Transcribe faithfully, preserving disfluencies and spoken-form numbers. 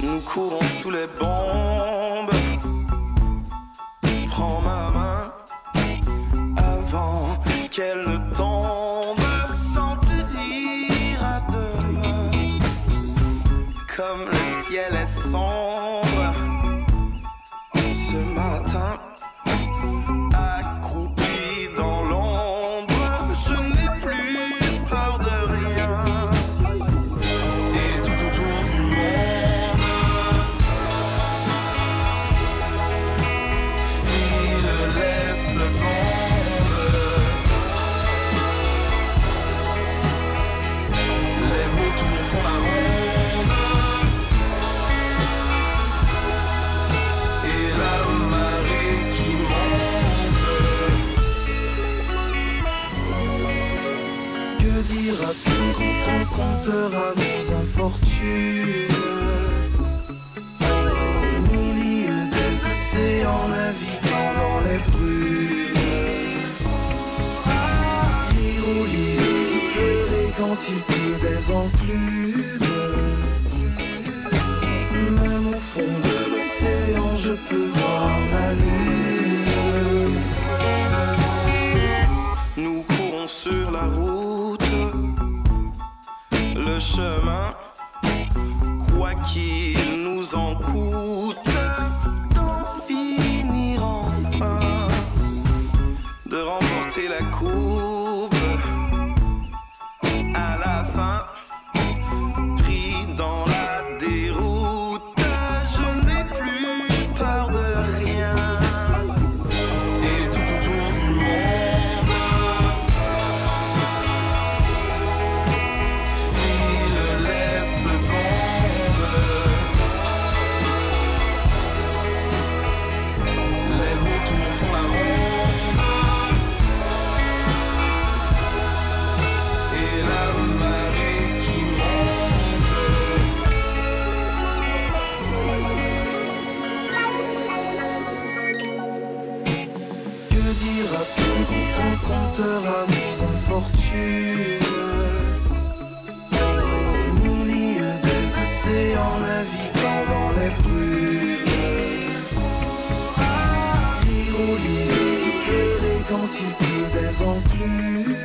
Nous courons sous les bombes. Prends ma main avant qu'elle ne tombe, sans te dire à demain. Comme le ciel est sombre ce matin, accroupi dans l'ombre, je n'ai plus peur de rien. Et tout autour du monde filent les secondes. Les vautours font la ronde et la marée qui monte. Que dira-t-on quand on comptera nos infortunes? Au milieu des océans, naviguant dans les brumes. Rire ou lire, pleurer quand il pleut des enclumes. Même au fond de l'océan, je peux voir la lune. Nous courons sur la route, le chemin, quoi qu'il nous en coûte, d'en finir enfin, de remporter la coupe à la fin. Pris dans la déroute, je n'ai plus peur de rien. Et tout autour du monde filent les secondes. Les vautours font la ronde et la marée qui monte. Que dira-t-on quand on comptera nos infortunes? Au milieu des océans, naviguant dans les brumes. Rire ou lire, pleurer quand il pleut des enclumes.